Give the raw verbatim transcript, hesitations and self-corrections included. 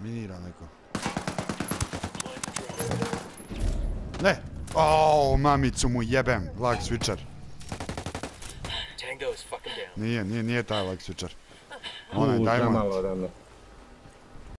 Minira neko. Ne! Oooo, mamicu mu jebem. Lag switcher. Nije, nije, nije taj lag switcher. Onaj U, diamond. zamalo rano.